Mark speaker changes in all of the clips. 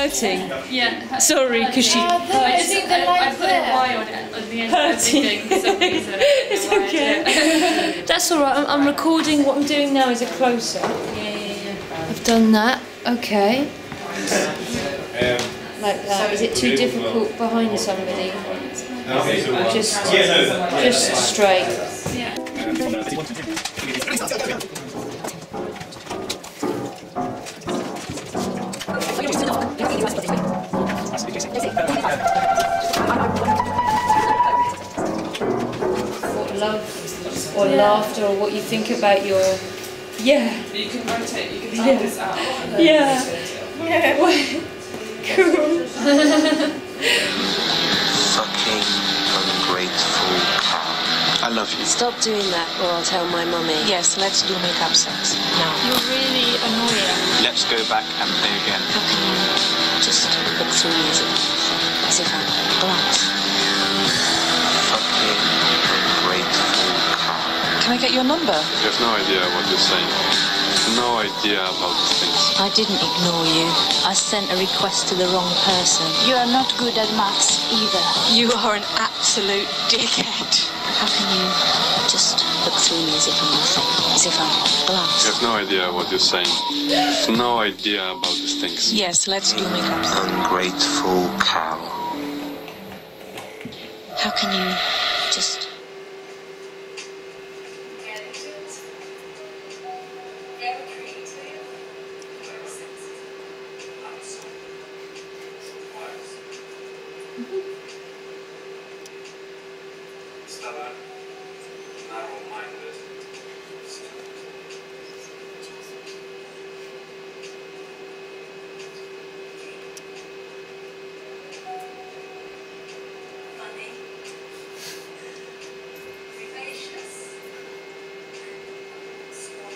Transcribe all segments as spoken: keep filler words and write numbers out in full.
Speaker 1: hurting?
Speaker 2: Yeah.
Speaker 1: Sorry, because she...
Speaker 2: I just think I, I put a Y on it on the end of everything for some reason.
Speaker 1: It's okay. That's alright, I'm, I'm recording. What I'm doing now is a close-up.
Speaker 2: Yeah, yeah, yeah.
Speaker 1: I've done that. Okay. Like that. Is it too difficult behind somebody? Just, just straight.
Speaker 2: Yeah.
Speaker 1: What love or laughter or what you think about your... Yeah.
Speaker 3: You can rotate, you can take
Speaker 1: Yeah.
Speaker 3: this out.
Speaker 1: Yeah. Yeah. Cool.
Speaker 4: Fucking ungrateful cow. I love you.
Speaker 5: Stop doing that or I'll tell my mummy.
Speaker 6: Yes, let's do make-up sex. Now.
Speaker 2: You're really annoying.
Speaker 4: Let's go back and play again.
Speaker 5: How can you just look through me as if, as if I'm glass?
Speaker 4: Fucking ungrateful cow.
Speaker 6: Can I get your number?
Speaker 7: You have no idea what you're saying. No idea about these things.
Speaker 5: I didn't ignore you. I sent a request to the wrong person.
Speaker 6: You are not good at maths either. You are an absolute dickhead.
Speaker 5: How can you just look through me as if I'm nothing? As if I'm glass?
Speaker 7: You have no idea what you're saying. You have no idea about these things.
Speaker 6: Yes, let's do make-up sex.
Speaker 4: Ungrateful cow.
Speaker 5: How can you just...
Speaker 8: Stubborn, narrow-minded, funny, vivacious, strong,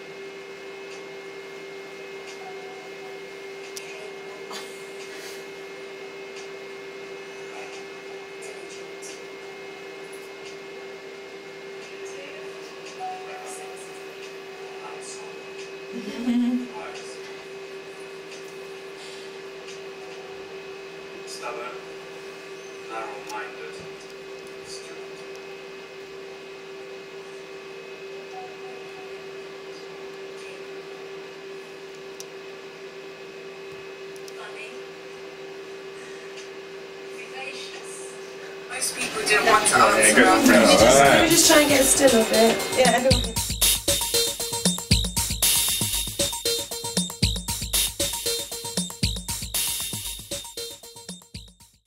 Speaker 8: stubborn, narrow-minded, stupid. Funny, vivacious. Most people didn't want to answer.
Speaker 3: Let me just, let me just try and get still a bit. Yeah, everyone.